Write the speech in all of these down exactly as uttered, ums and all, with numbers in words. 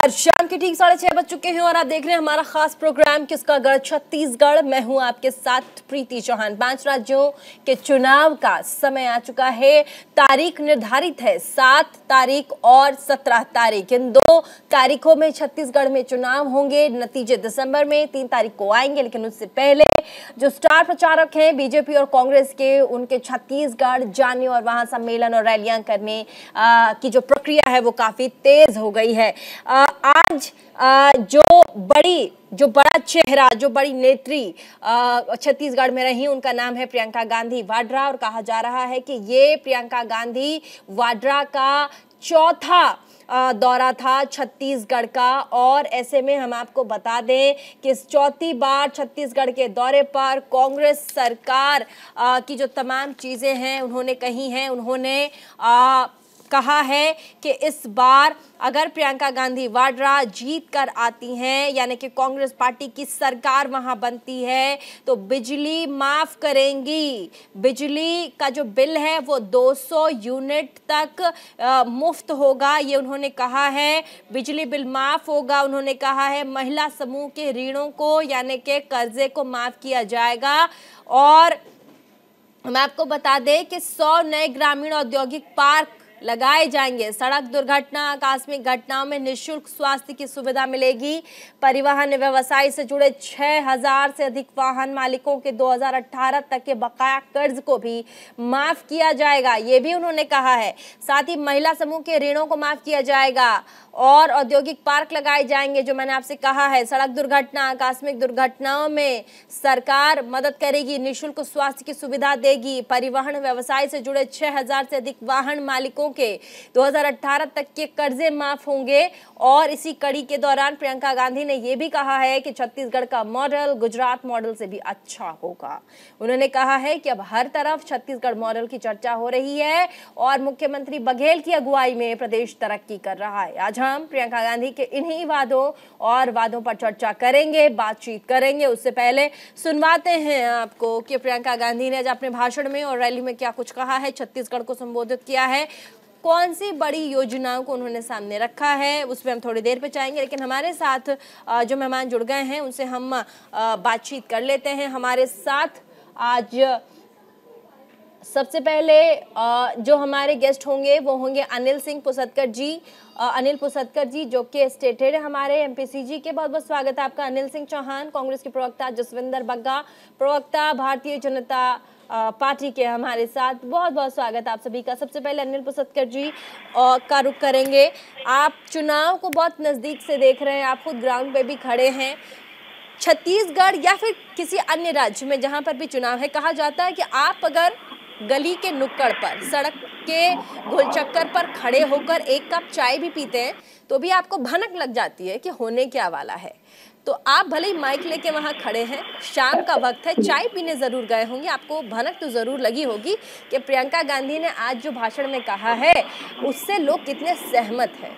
नमस्कार, शाम के ठीक साढ़े छह बज चुके हैं और आप देख रहे हैं हमारा खास प्रोग्राम किसका गढ़ छत्तीसगढ़। मैं हूं आपके साथ प्रीति चौहान। पांच राज्यों के चुनाव का समय आ चुका है। तारीख निर्धारित है सात तारीख और सत्रह तारीख। इन दो तारीखों में छत्तीसगढ़ में चुनाव होंगे। नतीजे दिसंबर में तीन तारीख को आएंगे, लेकिन उससे पहले जो स्टार प्रचारक हैं बीजेपी और कांग्रेस के, उनके छत्तीसगढ़ जाने और वहां सम्मेलन और रैलियां करने आ, की जो प्रक्रिया है वो काफी तेज हो गई है। आ, आज आ, जो बड़ी जो बड़ा चेहरा, जो बड़ी नेत्री छत्तीसगढ़ में रही, उनका नाम है प्रियंका गांधी वाड्रा। और कहा जा रहा है कि ये प्रियंका गांधी वाड्रा का चौथा दौरा था छत्तीसगढ़ का। और ऐसे में हम आपको बता दें कि इस चौथी बार छत्तीसगढ़ के दौरे पर कांग्रेस सरकार की जो तमाम चीजें हैं उन्होंने कही हैं। उन्होंने आ, कहा है कि इस बार अगर प्रियंका गांधी वाड्रा जीत कर आती हैं, यानी कि कांग्रेस पार्टी की सरकार वहां बनती है, तो बिजली माफ करेंगी। बिजली का जो बिल है वो दो सौ यूनिट तक आ, मुफ्त होगा, ये उन्होंने कहा है। बिजली बिल माफ होगा। उन्होंने कहा है महिला समूह के ऋणों को, यानी कि कर्जे को माफ किया जाएगा। और हम आपको बता दें कि सौ नए ग्रामीण औद्योगिक पार्क लगाए जाएंगे। सड़क दुर्घटना, आकस्मिक घटनाओं में निःशुल्क स्वास्थ्य की सुविधा मिलेगी। परिवहन व्यवसाय से जुड़े छह हज़ार से अधिक वाहन मालिकों के दो हज़ार अठारह तक के बकाया कर्ज को भी माफ किया जाएगा, ये भी उन्होंने कहा है। साथ ही महिला समूह के ऋणों को माफ किया जाएगा और औद्योगिक पार्क लगाए जाएंगे, जो मैंने आपसे कहा है। सड़क दुर्घटना, आकस्मिक दुर्घटनाओं में सरकार मदद करेगी, निःशुल्क स्वास्थ्य की सुविधा देगी। परिवहन व्यवसाय से जुड़े छह हज़ार से अधिक वाहन मालिकों के दो हज़ार अठारह तक के कर्जे माफ होंगे। और इसी कड़ी के दौरान प्रियंका गांधी ने यह भी कहा है कि छत्तीसगढ़ का मॉडल गुजरात मॉडल से भी अच्छा होगा। उन्होंने कहा है कि अब हर तरफ छत्तीसगढ़ मॉडल की चर्चा हो रही है और मुख्यमंत्री बघेल की अगुवाई में प्रदेश तरक्की कर रहा है। आज हम प्रियंका गांधी के इन्हीं वादों और वादों पर चर्चा करेंगे, बातचीत करेंगे। उससे पहले सुनवाते हैं आपको कि प्रियंका गांधी ने आज अपने भाषण में और रैली में क्या कुछ कहा है, छत्तीसगढ़ को संबोधित किया है, कौन सी बड़ी योजनाओं को उन्होंने सामने रखा है, उस पर हम थोड़ी देर पे चाहेंगे। लेकिन हमारे साथ जो मेहमान जुड़ गए हैं उनसे हम बातचीत कर लेते हैं। हमारे साथ आज सबसे पहले जो हमारे गेस्ट होंगे वो होंगे अनिल सिंह पुसतकर जी। अनिल पुसतकर जी जो कि स्टेट हेड है हमारे एमपीसीजी के। बहुत बहुत स्वागत है आपका। अनिल सिंह चौहान कांग्रेस के प्रवक्ता, जसविंदर बग्गा प्रवक्ता भारतीय जनता पार्टी के हमारे साथ। बहुत बहुत स्वागत है आप सभी का। सबसे पहले अनिल पुसतकर जी का रुख करेंगे। आप चुनाव को बहुत नज़दीक से देख रहे हैं, आप खुद ग्राउंड पे भी खड़े हैं। छत्तीसगढ़ या फिर किसी अन्य राज्य में जहां पर भी चुनाव है, कहा जाता है कि आप अगर गली के नुक्कड़ पर, सड़क के गोलचक्कर पर खड़े होकर एक कप चाय भी पीते हैं तो भी आपको भनक लग जाती है कि होने क्या वाला है। तो आप भले ही माइक लेके वहां खड़े हैं, शाम का वक्त है, चाय पीने जरूर गए होंगे, आपको भनक तो जरूर लगी होगी कि प्रियंका गांधी ने आज जो भाषण में कहा है उससे लोग कितने सहमत हैं।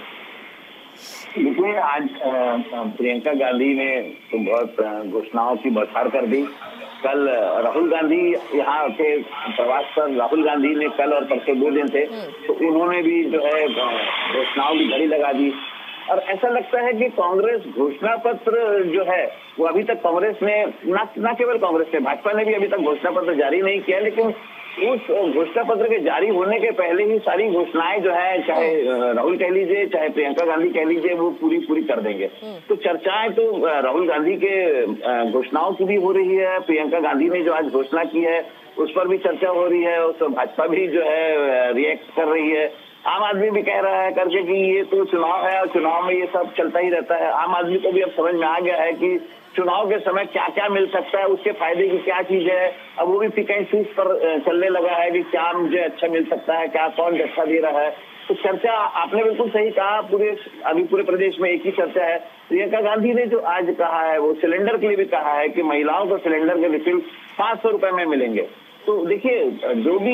देखिए, आज प्रियंका गांधी ने तो बहुत घोषणाओं की बौछार कर दी। कल राहुल गांधी यहाँ के प्रवास पर, राहुल गांधी ने कल और परसों दो दिन थे, तो उन्होंने भी जो है घोषणाओं की घड़ी लगा दी। और ऐसा लगता है कि कांग्रेस घोषणा पत्र जो है वो अभी तक कांग्रेस ने ना न केवल कांग्रेस ने, भाजपा ने भी अभी तक घोषणा पत्र जारी नहीं किया, लेकिन उस घोषणा पत्र के जारी होने के पहले ही सारी घोषणाएं जो है, चाहे राहुल कह लीजिए चाहे प्रियंका गांधी कह लीजिए, वो पूरी पूरी कर देंगे। तो चर्चाएं तो राहुल गांधी के घोषणाओं की भी हो रही है, प्रियंका गांधी ने जो आज घोषणा की है उस पर भी चर्चा हो रही है, उस भाजपा भी जो है रिएक्ट कर रही है। आम आदमी भी कह रहा है करके कि ये तो चुनाव है और चुनाव में ये सब चलता ही रहता है। आम आदमी को भी अब समझ में आ गया है कि चुनाव के समय क्या क्या मिल सकता है, उसके फायदे की क्या चीज है। अब वो भी पिक एंड चूज पर चलने लगा है कि क्या मुझे अच्छा मिल सकता है, क्या कौन अच्छा दे रहा है। तो चर्चा आपने बिल्कुल सही कहा, पूरे अभी पूरे प्रदेश में एक ही चर्चा है। प्रियंका गांधी ने जो आज कहा है वो सिलेंडर के लिए भी कहा है कि महिलाओं को सिलेंडर के रिफिल पांच सौ रुपए में मिलेंगे। तो देखिए, जो भी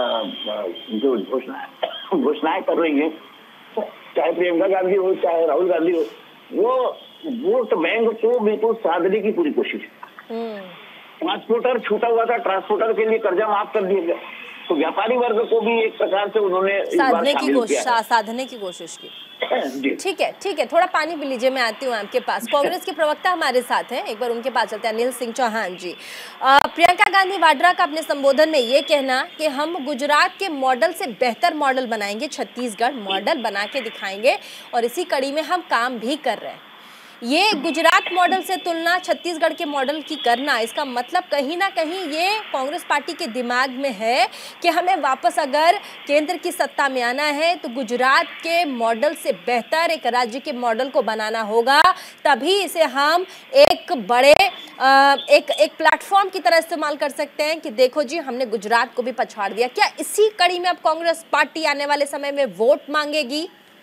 जो घोषणाएं घोषणाएं कर रही है, चाहे प्रियंका गांधी हो चाहे राहुल गांधी हो, वो वोट बैंक को बिल्कुल साधने की पूरी कोशिश है। ट्रांसपोर्टर छूटा हुआ था, ट्रांसपोर्टर के लिए कर्जा माफ कर दिया गया। तो व्यापारी वर्ग को भी एक प्रकार से उन्होंने साधने की कोशिश साधने की कोशिश की। ठीक है ठीक है, थोड़ा पानी पी लीजिए, मैं आती हूँ आपके पास। कांग्रेस के प्रवक्ता हमारे साथ हैं, एक बार उनके पास चलते हैं। अनिल सिंह चौहान जी, आ, प्रियंका गांधी वाड्रा का अपने संबोधन में ये कहना कि हम गुजरात के मॉडल से बेहतर मॉडल बनाएंगे, छत्तीसगढ़ मॉडल बना के दिखाएंगे और इसी कड़ी में हम काम भी कर रहे हैं। ये गुजरात मॉडल से तुलना छत्तीसगढ़ के मॉडल की करना, इसका मतलब कहीं ना कहीं ये कांग्रेस पार्टी के दिमाग में है कि हमें वापस अगर केंद्र की सत्ता में आना है तो गुजरात के मॉडल से बेहतर एक राज्य के मॉडल को बनाना होगा, तभी इसे हम एक बड़े एक एक प्लेटफॉर्म की तरह इस्तेमाल कर सकते हैं कि देखो जी हमने गुजरात को भी पछाड़ दिया। क्या इसी कड़ी में अब कांग्रेस पार्टी आने वाले समय में वोट मांगेगी?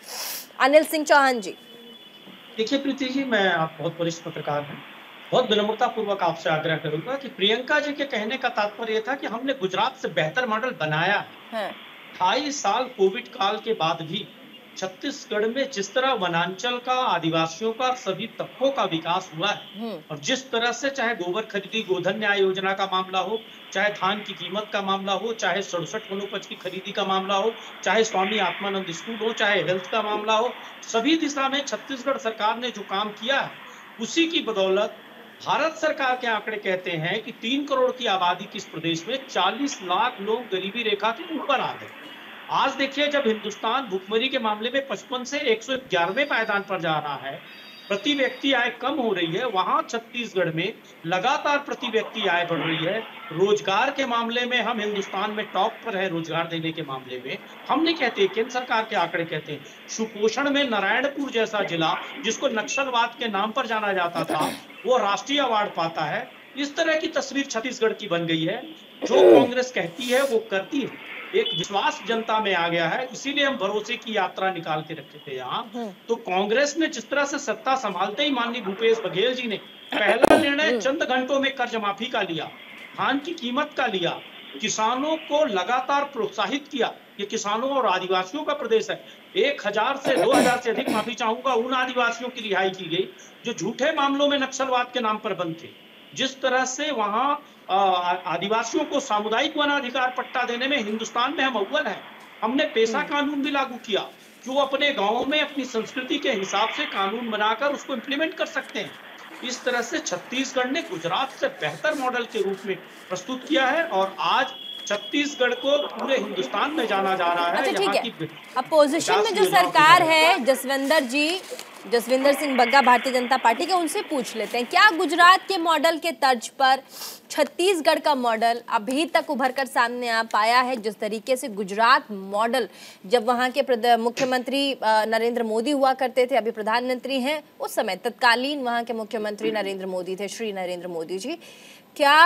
अनिल सिंह चौहान जी। देखिए प्रीति जी, मैं आप बहुत वरिष्ठ पत्रकार हैं, बहुत विनम्रता पूर्वक आपसे आग्रह करूंगा कि प्रियंका जी के कहने का तात्पर्य था कि हमने गुजरात से बेहतर मॉडल बनाया है। अट्ठाईस साल कोविड काल के बाद भी छत्तीसगढ़ में जिस तरह वनांचल का, आदिवासियों का, सभी तबकों का विकास हुआ है और जिस तरह से चाहे गोबर खरीदी, गोधन न्याय योजना का मामला हो, चाहे धान की कीमत का मामला हो, चाहे सड़सठ वनोपज की खरीदी का मामला हो, चाहे स्वामी आत्मानंद स्कूल हो, चाहे हेल्थ का मामला हो, सभी दिशा में छत्तीसगढ़ सरकार ने जो काम किया है उसी की बदौलत भारत सरकार के आंकड़े कहते हैं कि तीन करोड़ की आबादी के इस प्रदेश में चालीस लाख लोग गरीबी रेखा के ऊपर आ गए। आज देखिए, जब हिंदुस्तान भुखमरी के मामले में पचपन से एक सौ ग्यारहवें पायदान पर जा रहा है, प्रति व्यक्ति आय कम हो रही है, वहां छत्तीसगढ़ में लगातार प्रति व्यक्ति आय बढ़ रही है। रोजगार के मामले में हम हिंदुस्तान में टॉप पर है, रोजगार देने के मामले में। हम नहीं कहते, केंद्र सरकार के आंकड़े कहते हैं। सुपोषण में नारायणपुर जैसा जिला, जिसको नक्सलवाद के नाम पर जाना जाता था, वो राष्ट्रीय अवार्ड पाता है। इस तरह की तस्वीर छत्तीसगढ़ की बन गई है। जो कांग्रेस कहती है वो करती है। एक विश्वास जनता में आ गया है, इसीलिए हम भरोसे की यात्रा निकाल के रखे थे यहाँ। तो कांग्रेस ने जिस तरह से सत्ता संभालते ही माननीय भूपेश बघेल जी ने पहला निर्णय चंद घंटों में कर्ज माफी का लिया, धान की कीमत का लिया, किसानों को लगातार प्रोत्साहित किया। ये किसानों और आदिवासियों का प्रदेश है। एक हजार से दो हजार से अधिक माफी चाहूंगा उन आदिवासियों की रिहाई की गई जो झूठे मामलों में नक्सलवाद के नाम पर बंद थे। जिस तरह से वहां आदिवासियों को सामुदायिक वनाधिकार पट्टा देने में हिंदुस्तान में हम अव्वल हैं। हमने पेशा कानून भी लागू किया कि वो अपने गांवों में अपनी संस्कृति के हिसाब से कानून बनाकर उसको इम्प्लीमेंट कर सकते हैं। इस तरह से छत्तीसगढ़ ने गुजरात से बेहतर मॉडल के रूप में प्रस्तुत किया है और आज छत्तीसगढ़ को पूरे हिंदुस्तान में जाना जा रहा है। अच्छा ठीक है, अपोजिशन में जो सरकार है, जसविंदर जी, जसविंदर सिंह बग्गा भारतीय जनता पार्टी के, उनसे पूछ लेते हैं, क्या गुजरात के मॉडल के तर्ज पर छत्तीसगढ़ का मॉडल अभी तक उभर कर सामने आ पाया है? जिस तरीके से गुजरात मॉडल, जब वहां के मुख्यमंत्री नरेंद्र मोदी हुआ करते थे, अभी प्रधानमंत्री हैं, उस समय तत्कालीन वहां के मुख्यमंत्री नरेंद्र मोदी थे, श्री नरेंद्र मोदी जी, क्या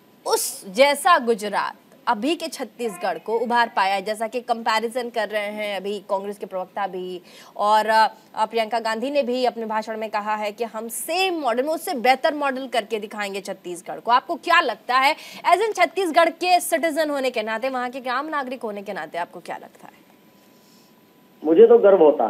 उस जैसा गुजरात अभी के छत्तीसगढ़ को उभार पाया है? जैसा कि कंपैरिजन कर रहे हैं अभी कांग्रेस के प्रवक्ता भी और प्रियंका गांधी ने भी अपने भाषण में कहा है कि हम सेम मॉडल में उससे बेहतर मॉडल करके दिखाएंगे छत्तीसगढ़ को। आपको क्या लगता है, एज इन छत्तीसगढ़ के सिटीजन होने के नाते, वहां के आम नागरिक होने के नाते, आपको क्या लगता है? मुझे तो गर्व होता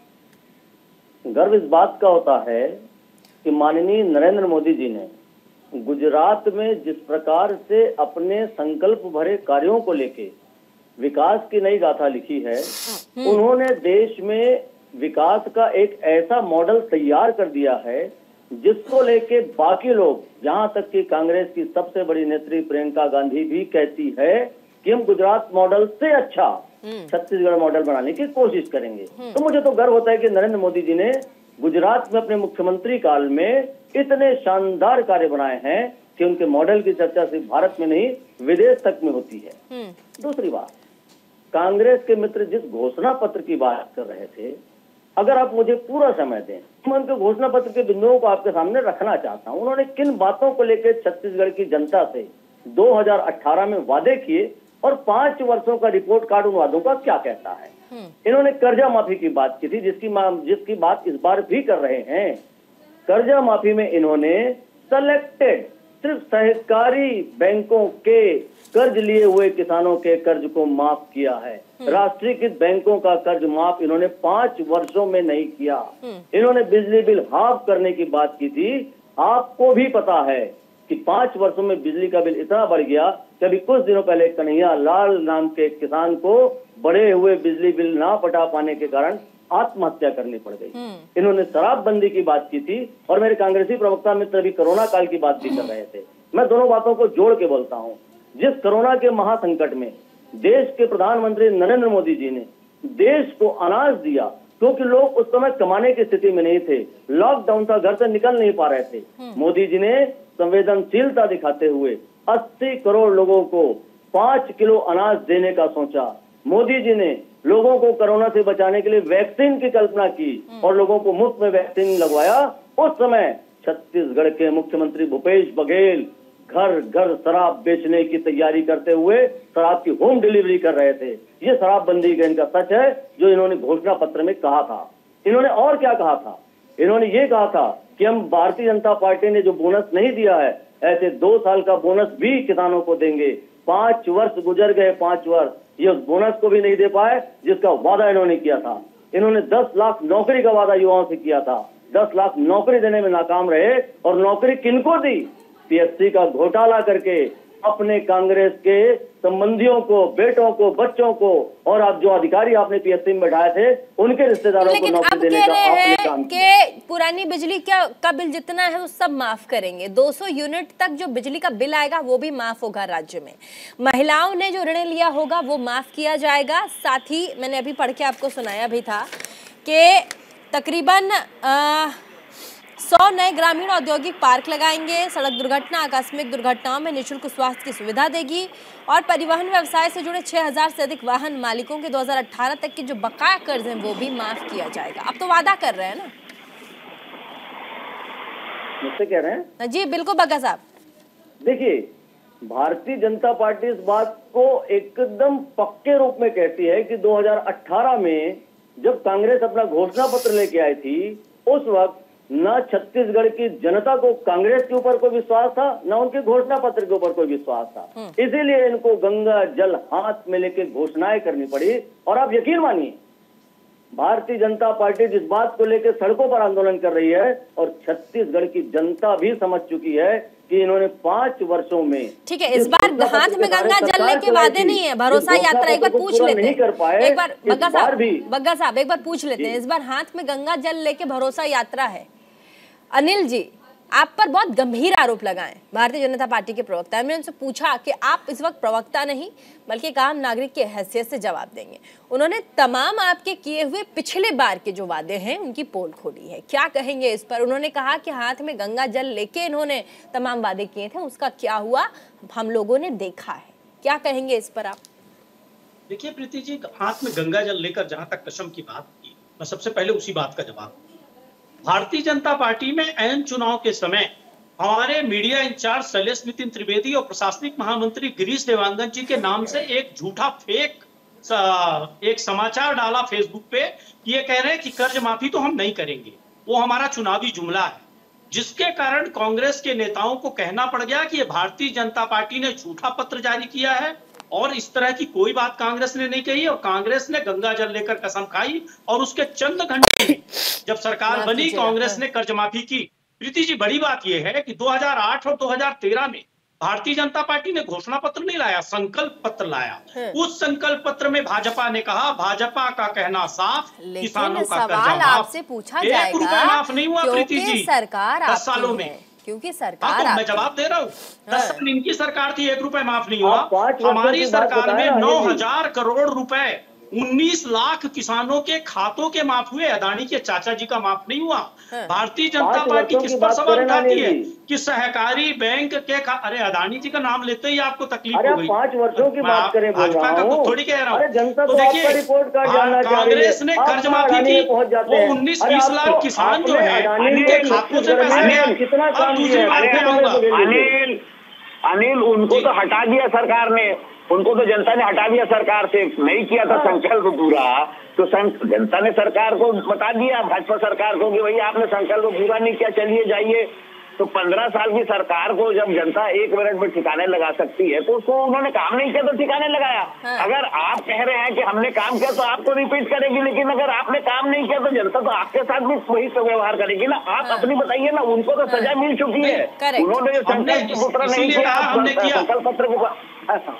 है। गर्व इस बात का होता है कि माननीय नरेंद्र मोदी जी ने गुजरात में जिस प्रकार से अपने संकल्प भरे कार्यों को लेके विकास की नई गाथा लिखी है, उन्होंने देश में विकास का एक ऐसा मॉडल तैयार कर दिया है जिसको लेके बाकी लोग, यहां तक कि कांग्रेस की सबसे बड़ी नेत्री प्रियंका गांधी भी कहती है कि हम गुजरात मॉडल से अच्छा छत्तीसगढ़ मॉडल बनाने की कोशिश करेंगे। तो मुझे तो गर्व होता है कि नरेंद्र मोदी जी ने गुजरात में अपने मुख्यमंत्री काल में इतने शानदार कार्य बनाए हैं कि उनके मॉडल की चर्चा सिर्फ भारत में नहीं, विदेश तक में होती है। दूसरी बात, कांग्रेस के मित्र जिस घोषणा पत्र की बात कर रहे थे, अगर आप मुझे पूरा समय दें, मैं उनके घोषणा पत्र के बिंदुओं को आपके सामने रखना चाहता हूं। उन्होंने किन बातों को लेकर छत्तीसगढ़ की जनता से दो हजार अठारह में वादे किए और पांच वर्षों का रिपोर्ट कार्ड उन वादों का क्या कहता है। इन्होंने कर्जा माफी की बात की थी, जिसकी जिसकी बात इस बार भी कर रहे हैं। कर्जा माफी में इन्होंने सेलेक्टेड सिर्फ सहकारी बैंकों के कर्ज लिए हुए किसानों के कर्ज को माफ किया है। राष्ट्रीयकृत बैंकों का कर्ज माफ इन्होंने पांच वर्षों में नहीं किया। इन्होंने बिजली बिल हाफ करने की बात की थी। आपको भी पता है कि पांच वर्षों में बिजली का बिल इतना बढ़ गया कि अभी कुछ दिनों पहले कन्हैया लाल नाम के एक किसान को बढ़े हुए बिजली बिल ना पटा पाने के कारण आत्महत्या करनी पड़ गई। इन्होंने शराबबंदी की बात की थी और मेरे कांग्रेसी प्रवक्ता मित्र अभी कोरोना काल की बात भी कर रहे थे। मैं दोनों बातों को जोड़ के बोलता हूँ। जिस कोरोना के महासंकट में देश के प्रधानमंत्री नरेंद्र मोदी जी ने देश को अनाज दिया, क्योंकि लोग उस समय कमाने की स्थिति में नहीं थे, लॉकडाउन था, घर से निकल नहीं पा रहे थे। मोदी जी ने संवेदनशीलता दिखाते हुए अस्सी करोड़ लोगों को पांच किलो अनाज देने का सोचा। मोदी जी ने लोगों को कोरोना से बचाने के लिए वैक्सीन की कल्पना की और लोगों को मुफ्त में वैक्सीन लगवाया। उस समय छत्तीसगढ़ के मुख्यमंत्री भूपेश बघेल घर घर शराब बेचने की तैयारी करते हुए शराब की होम डिलीवरी कर रहे थे। ये शराबबंदी का इनका सच है जो इन्होंने घोषणा पत्र में कहा था। इन्होंने और क्या कहा था? इन्होंने ये कहा था कि हम भारतीय जनता पार्टी ने जो बोनस नहीं दिया है, ऐसे दो साल का बोनस भी किसानों को देंगे। पांच वर्ष गुजर गए, पांच वर्ष ये उस बोनस को भी नहीं दे पाए जिसका वादा इन्होंने किया था। इन्होंने दस लाख नौकरी का वादा युवाओं से किया था, दस लाख नौकरी देने में नाकाम रहे। और नौकरी किनको दी? पीएससी का घोटाला करके अपने कांग्रेस के संबंधियों को, बेटों को, बच्चों को, और आप जो अधिकारी आपने पीएससी में बैठाए थे उनके रिश्तेदारों को नौकरी देने का आपने काम किया। कि पुरानी बिजली का, का बिल जितना है वो सब माफ करेंगे, दो सौ यूनिट तक जो बिजली का बिल आएगा वो भी माफ होगा राज्य में। महिलाओं ने जो ऋण लिया होगा वो माफ किया जाएगा। साथ ही मैंने अभी पढ़ के आपको सुनाया भी था कि तकरीबन आ, सौ नए ग्रामीण औद्योगिक पार्क लगाएंगे। सड़क दुर्घटना, आकस्मिक दुर्घटनाओं में निःशुल्क स्वास्थ्य की सुविधा देगी और परिवहन व्यवसाय से जुड़े छह हज़ार से अधिक वाहन मालिकों के दो हज़ार अठारह तक के जो बकाया कर्ज हैं वो भी माफ किया जाएगा। अब तो वादा कर रहे हैं ना? मुझसे कह रहे हैं? जी बिल्कुल बग्गा साहब। देखिए, भारतीय जनता पार्टी इस बात को एकदम पक्के रूप में कहती है कि दो हज़ार अठारह में जब कांग्रेस अपना घोषणा पत्र लेके आई थी, उस वक्त न छत्तीसगढ़ की जनता को कांग्रेस के ऊपर कोई विश्वास था, न उनके घोषणा पत्र के ऊपर कोई विश्वास था। इसीलिए इनको गंगा जल हाथ में लेके घोषणाएं करनी पड़ी। और आप यकीन मानिए, भारतीय जनता पार्टी जिस बात को लेकर सड़कों पर आंदोलन कर रही है और छत्तीसगढ़ की जनता भी समझ चुकी है कि इन्होंने पांच वर्षों में, ठीक है, इस बार हाथ में गंगा जल के वादे नहीं है, भरोसा यात्रा एक बार पूछ लेते हैं, एक बार बग्गा साहब बग्गा साहब एक बार पूछ लेते हैं, इस बार हाथ में गंगा जल लेके भरोसा यात्रा है। अनिल जी, आप पर बहुत गंभीर आरोप लगाए भारतीय जनता पार्टी के प्रवक्ता। मैंने उनसे पूछा कि आप इस वक्त प्रवक्ता नहीं बल्कि एक आम नागरिक की हैसियत से जवाब देंगे। उन्होंने तमाम आपके किए हुए पिछले बार के जो वादे हैं उनकी पोल खोली है। क्या कहेंगे इस पर? उन्होंने कहा कि हाथ में गंगा जल लेके इन्होंने तमाम वादे किए थे, उसका क्या हुआ हम लोगों ने देखा है। क्या कहेंगे इस पर आप? देखिए प्रीति जी, हाथ में गंगा जल लेकर जहां तक कसम की बात की, मैं सबसे पहले उसी बात का जवाब, भारतीय जनता पार्टी में ऐन चुनाव के समय हमारे मीडिया इंचार्ज शैलेश नितिन त्रिवेदी और प्रशासनिक महामंत्री गिरीश देवांगन जी के नाम से एक झूठा फेक एक समाचार डाला फेसबुक पे, ये कह रहे हैं कि कर्ज माफी तो हम नहीं करेंगे। वो हमारा चुनावी जुमला है, जिसके कारण कांग्रेस के नेताओं को कहना पड़ गया कि ये भारतीय जनता पार्टी ने झूठा पत्र जारी किया है और इस तरह की कोई बात कांग्रेस ने नहीं कही। और कांग्रेस ने गंगा जल लेकर कसम खाई और उसके चंद घंटे में जब सरकार बनी कांग्रेस ने कर्ज माफी की। प्रीति जी, बड़ी बात यह है कि दो हज़ार आठ और दो हज़ार तेरह में भारतीय जनता पार्टी ने घोषणा पत्र नहीं लाया, संकल्प पत्र लाया। उस संकल्प पत्र में भाजपा ने कहा, भाजपा का कहना साफ, किसानों का कर्जा माफ। आपसे पूछा जाएगा, एक रुपया माफ नहीं हुआ प्रीति जी सरकार दस सालों में, क्योंकि सरकार तो मैं जवाब दे रहा हूँ, दस साल इनकी सरकार थी, एक रुपए माफ नहीं हुआ। हमारी सरकार में नौ हजार करोड़ रुपए उन्नीस लाख किसानों के खातों के माफ हुए, अदानी के चाचा जी का माफ नहीं हुआ। भारतीय जनता पार्टी किस पर सवाल उठाती है कि सहकारी बैंक के, अरे अदानी जी का नाम लेते ही आपको तकलीफ हो गई। पांच वर्षों की बात करें, भाजपा का तो थोड़ी कह रहा हूँ। तो देखिए, कांग्रेस ने कर्ज माफी की, वो उन्नीस बीस लाख किसान जो है उनके खातों से पैसे, कितना काम दूसरी बात पे आऊंगा। अनिल अनिल उनको तो हटा दिया सरकार ने, उनको तो जनता ने हटा दिया सरकार से, नहीं किया था संकल्प पूरा, तो जनता ने सरकार को बता दिया, भाजपा सरकार को, कि भैया आपने संकल्प पूरा नहीं किया, चलिए जाइए तो पंद्रह साल की सरकार को जब जनता एक मिनट में ठिकाने लगा सकती है तो उसको उन्होंने काम नहीं किया तो ठिकाने लगाया। हाँ। अगर आप कह रहे हैं कि हमने काम किया तो आपको रिपीट करेगी, लेकिन अगर आपने काम नहीं किया तो जनता तो आपके साथ भी वही तो व्यवहार करेगी ना। आप हाँ। अपनी बताइए ना, उनको तो सजा मिल चुकी है, उन्होंने जो संकल्प पत्र नहीं किया, संकल्प पत्र को।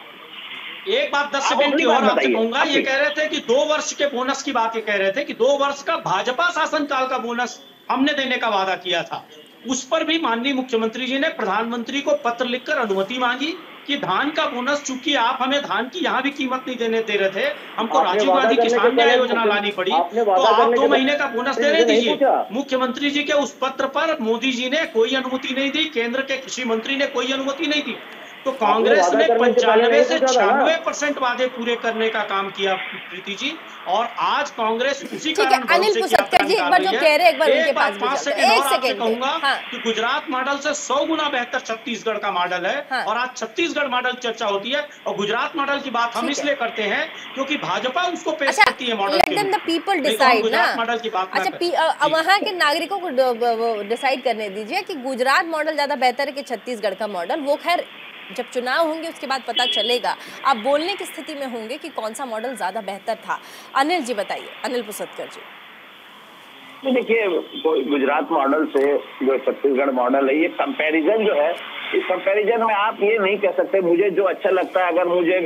एक बात दस सेकंड की और आपसे कहूंगा, ये कह रहे थे कि दो वर्ष के बोनस की बात ये कह रहे थे कि दो वर्ष का भाजपा शासनकाल का बोनस हमने देने का वादा किया था। उस पर भी माननीय मुख्यमंत्री जी ने प्रधानमंत्री को पत्र लिखकर अनुमति मांगी कि धान का बोनस, चूंकि आप हमें धान की यहाँ भी कीमत नहीं देने दे रहे थे, हमको राजीव गांधी किसान न्याय योजना लानी पड़ी, तो आप दो महीने का बोनस देने दीजिए। मुख्यमंत्री जी के उस पत्र पर मोदी जी ने कोई अनुमति नहीं दी, केंद्र के कृषि मंत्री ने कोई अनुमति नहीं दी। तो कांग्रेस ने पंचानवे से छियानवे परसेंट वादे पूरे करने का काम किया प्रीति जी, और आज कांग्रेस उसी कारण अनिल पुसत्कर जी एक बार जो कह रहे हैं एक बार उनके पास पांच सेकंड और आपसे कहूंगा हाँ। कि गुजरात मॉडल से सौ गुना बेहतर छत्तीसगढ़ का मॉडल है। हाँ। और आज छत्तीसगढ़ मॉडल चर्चा होती है, और गुजरात मॉडल की बात हम इसलिए करते हैं क्योंकि भाजपा उसको पेश अच्छा, करती है मॉडल। पीपल डिसाइड ना मॉडल की बात। अच्छा, वहाँ के नागरिकों को डिसाइड करने दीजिए कि गुजरात मॉडल ज्यादा बेहतर है कि छत्तीसगढ़ का मॉडल। वो खैर जब चुनाव होंगे उसके बाद पता चलेगा। आप बोलने की स्थिति में होंगे कि कौन सा मॉडल ज्यादा बेहतर था। अनिल जी बताइए, अनिल पुसत्कर जी। देखिए, गुजरात मॉडल से जो छत्तीसगढ़ मॉडल है, ये कंपैरिजन जो है, इस कंपैरिजन में आप ये नहीं कह सकते मुझे जो अच्छा लगता है, अगर मुझे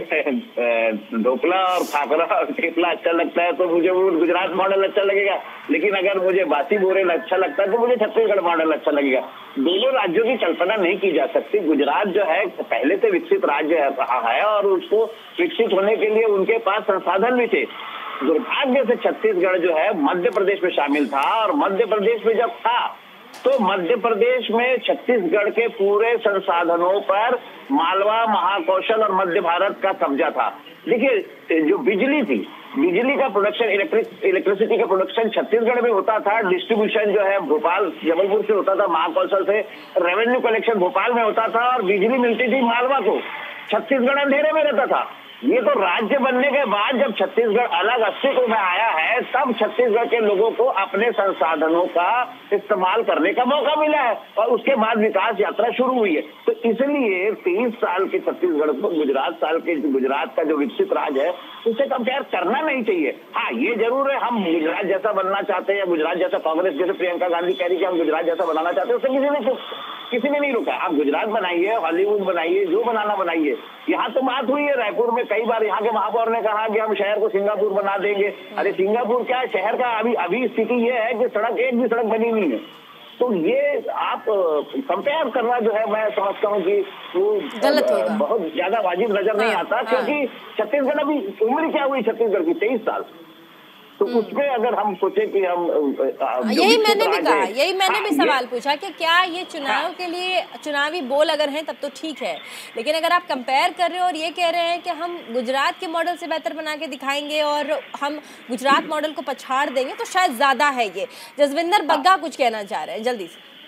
ढोकला और खाकरा और थेपला अच्छा लगता है तो मुझे वो गुजरात मॉडल अच्छा लगेगा, लेकिन अगर मुझे बासी बोरेल अच्छा लगता है तो मुझे छत्तीसगढ़ मॉडल अच्छा लगेगा। दोनों राज्यों की कल्पना नहीं की जा सकती। गुजरात जो है पहले से विकसित राज्य रहा है और उसको विकसित होने के लिए उनके पास संसाधन भी थे। दुर्भाग्य से छत्तीसगढ़ जो है मध्य प्रदेश में शामिल था, और मध्य प्रदेश में जब था तो मध्य प्रदेश में छत्तीसगढ़ के पूरे संसाधनों पर मालवा, महाकौशल और मध्य भारत का कब्जा था। देखिए, जो बिजली थी, बिजली का प्रोडक्शन, इलेक्ट्रिक इलेक्ट्रिसिटी का प्रोडक्शन छत्तीसगढ़ में होता था, डिस्ट्रीब्यूशन जो है भोपाल, जबलपुर से होता था, महाकौशल से रेवेन्यू कलेक्शन भोपाल में होता था, और बिजली मिलती थी मालवा को। छत्तीसगढ़ अंधेरे में रहता था। ये तो राज्य बनने के बाद जब छत्तीसगढ़ अलग अस्तित्व में आया है, तब छत्तीसगढ़ के लोगों को अपने संसाधनों का इस्तेमाल करने का मौका मिला है, और उसके बाद विकास यात्रा शुरू हुई है। तो इसलिए तेईस साल के छत्तीसगढ़ को गुजरात साल के गुजरात का जो विकसित राज्य है उससे कंपेयर करना नहीं चाहिए। हाँ, ये जरूर है, हम गुजरात जैसा बनना चाहते हैं, या गुजरात जैसा कांग्रेस, जैसे प्रियंका गांधी कह रही कि हम गुजरात जैसा बनाना चाहते हैं, उससे किसी ने किसी ने नहीं रोका। आप गुजरात बनाइए, हॉलीवुड बनाइए, जो बनाना बनाइए। यहाँ तो बात हुई है रायपुर में, कई बार यहाँ के महापौर ने कहा कि हम शहर को सिंगापुर बना देंगे। अरे सिंगापुर क्या है, शहर का अभी अभी स्थिति ये है कि सड़क, एक भी सड़क बनी नहीं है। तो ये आप कंपेयर करना जो है, मैं समझता हूँ कि वो बहुत ज्यादा वाजिब नजर नहीं आता, क्योंकि छत्तीसगढ़ अभी उम्र क्या हुई छत्तीसगढ़ की, तेईस साल। तो उसमें अगर हम सोचे कि हम यही मैंने भी कहा, यही मैंने भी सवाल पूछा कि क्या ये चुनाव के लिए चुनावी बोल अगर हैं तब तो ठीक है, लेकिन अगर आप कंपेयर कर रहे हो और ये कह रहे हैं कि हम गुजरात के मॉडल से बेहतर बना के दिखाएंगे और हम गुजरात मॉडल को पछाड़ देंगे, तो शायद ज्यादा है ये। जसविंदर बग्गा कुछ कहना चाह रहे हैं, जल्दी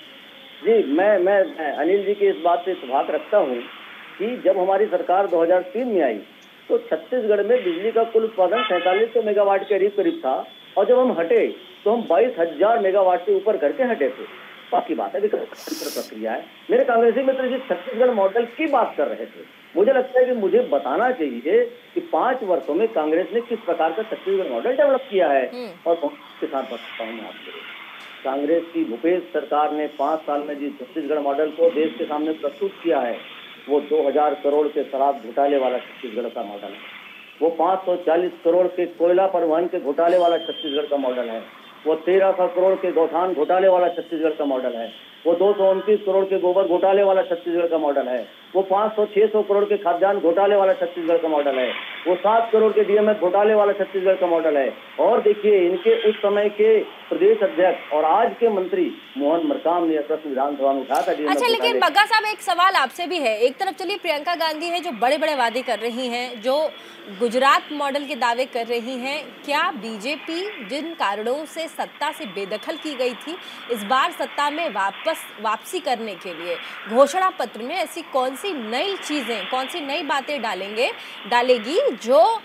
से। जी, मैं मैं अनिल जी की इस बात से इत्तेफाक रखता हूँ कि जब हमारी सरकार दो हजार तीन में आई तो छत्तीसगढ़ में बिजली का कुल उत्पादन सैंतालीस सौ मेगावाट के करीब करीब था, और जब हम हटे तो हम बाईस हजार मेगावाट से ऊपर करके हटे थे। बाकी बात है, प्रक्रिया है। मेरे कांग्रेसी मित्र जी छत्तीसगढ़ मॉडल की बात कर रहे थे। मुझे लगता है कि मुझे बताना चाहिए कि पांच वर्षों में कांग्रेस ने किस प्रकार का छत्तीसगढ़ मॉडल डेवलप किया है, और के साथ बताता हूँ मैं आपको। कांग्रेस की भूपेश सरकार ने पांच साल में जिस छत्तीसगढ़ मॉडल को देश के सामने प्रस्तुत किया है, वो दो हजार करोड़ के शराब घोटाले वाला छत्तीसगढ़ का मॉडल है। वो पाँच सौ चालीस करोड़ के कोयला परिवहन के घोटाले वाला छत्तीसगढ़ का मॉडल है। वो तेरह सौ करोड़ के गौठान घोटाले वाला छत्तीसगढ़ का मॉडल है। वो दो सौ उनतीस करोड़ के गोबर घोटाले वाला छत्तीसगढ़ का मॉडल है। वो पाँच सौ छह सौ करोड़ के खाद्यान्न घोटाले वाला छत्तीसगढ़ का मॉडल है। वो सात करोड़ के डीएमएफ घोटाले वाला छत्तीसगढ़ का मॉडल है। और देखिए, इनके उस समय के प्रदेश अध्यक्ष और आज के मंत्री मोहन मरकाम ने प्रश्न विधानसभा में उठाया था। अच्छा, लेकिन बग्गा साहब एक सवाल आपसे भी है। एक तरफ चलिए प्रियंका गांधी है जो बड़े बड़े वादे कर रही हैं, जो गुजरात मॉडल के दावे कर रही हैं, क्या बीजेपी जिन कारणों से सत्ता से बेदखल की गई थी, इस बार सत्ता में वापस वापसी करने के लिए घोषणा पत्र में ऐसी कौन सी नई चीजें, कौन सी नई बातें डालेंगे डालेगी जो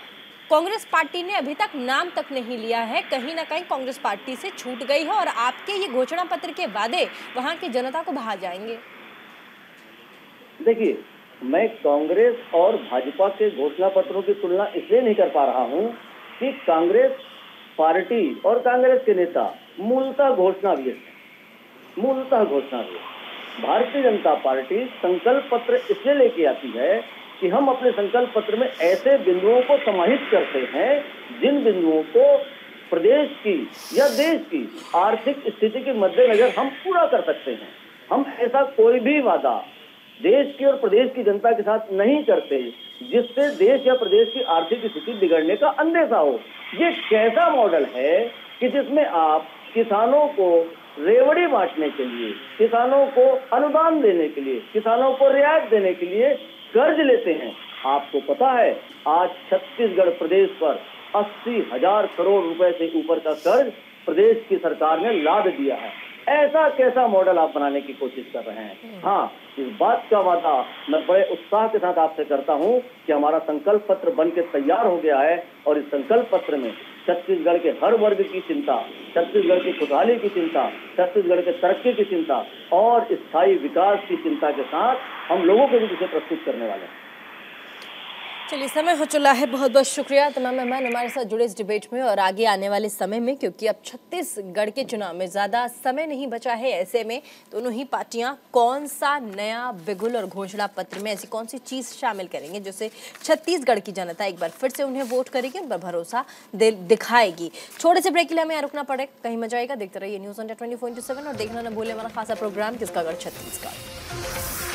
कांग्रेस पार्टी ने अभी तक नाम तक नहीं लिया है, कहीं ना कहीं कांग्रेस पार्टी से छूट गई है और आपके ये घोषणा पत्र के वादे वहां की जनता को भा जाएंगे। देखिए, मैं कांग्रेस और भाजपा के घोषणा पत्रों की तुलना इसलिए नहीं कर पा रहा हूं कि कांग्रेस पार्टी और कांग्रेस के नेता मूलतः घोषणा भी है, मूलतः घोषणा भी है। भारतीय जनता पार्टी संकल्प पत्र इसलिए लेके आती है कि हम अपने संकल्प पत्र में ऐसे बिंदुओं को समाहित करते हैं जिन बिंदुओं को प्रदेश की या देश की आर्थिक स्थिति के मद्देनजर हम पूरा कर सकते हैं। हम ऐसा कोई भी वादा देश की और प्रदेश की जनता के साथ नहीं करते जिससे देश या प्रदेश की आर्थिक स्थिति बिगड़ने का अंदेशा हो। ये कैसा मॉडल है कि जिसमें आप किसानों को रेवड़ी बांटने के लिए, किसानों को अनुदान देने के लिए, किसानों को रियायत देने के लिए कर्ज लेते हैं। आपको पता है आज छत्तीसगढ़ प्रदेश पर अस्सी हजार करोड़ रुपए से ऊपर का कर्ज प्रदेश की सरकार ने लाद दिया है। ऐसा कैसा मॉडल आप बनाने की कोशिश कर रहे हैं? हाँ, इस बात का वादा मैं बड़े उत्साह के साथ आपसे करता हूं कि हमारा संकल्प पत्र बन के तैयार हो गया है और इस संकल्प पत्र में छत्तीसगढ़ के हर वर्ग की चिंता, छत्तीसगढ़ की खुशहाली की चिंता, छत्तीसगढ़ के तरक्की की चिंता और स्थायी विकास की चिंता के साथ हम लोगों के बीच इसे प्रस्तुत करने वाले हैं। चलिए, समय हो चला है। बहुत बहुत शुक्रिया तमाम मेहमान हमारे साथ जुड़े इस डिबेट में और आगे आने वाले समय में, क्योंकि अब छत्तीसगढ़ के चुनाव में ज़्यादा समय नहीं बचा है, ऐसे में दोनों ही पार्टियां कौन सा नया बिगुल और घोषणा पत्र में ऐसी कौन सी चीज़ शामिल करेंगे जिससे छत्तीसगढ़ की जनता एक बार फिर से उन्हें वोट करेगी, उन पर भरोसा दिखाएगी। छोटे से ब्रेक के लिए हमें यहाँ रुकना पड़ेगा, कहीं मजा आएगा। देखते रहिए news India twenty four into seven और देखना न भूलें हमारा खासा प्रोग्राम किसका गढ़ छत्तीसगढ़।